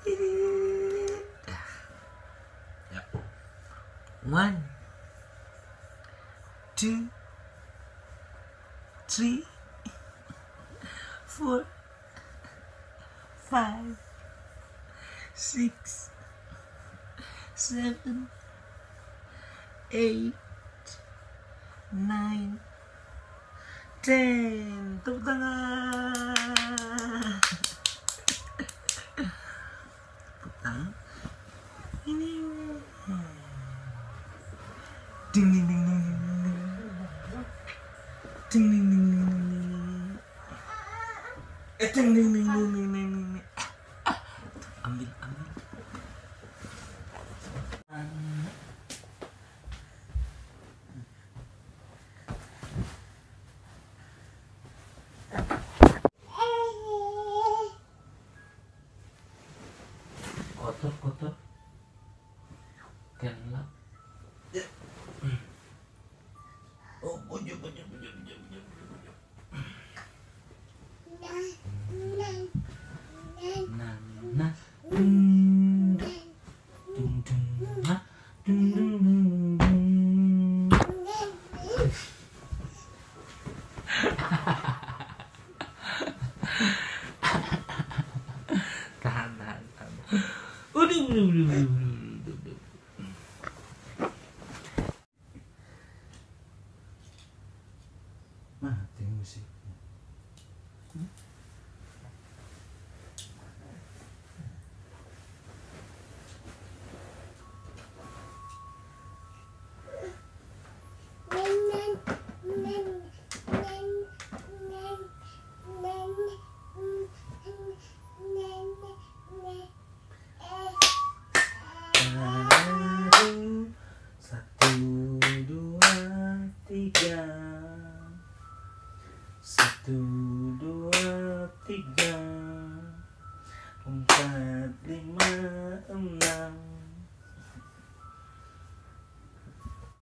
Ya. 1, 2, 3, 4, 5, 6, 7, 8, 9, 10. Tepuk tangan. Tepuk tangan. Ini. Ding ding ding ding ding ding ding ding ding ding ding ding ding ding ding. Ambil. Kotor. Gelap. Oh, bujur. Nah. Tahan. Udah. Mati musiknya. Satu, dua, tiga. 1, 2, 3, 4, 5, 6.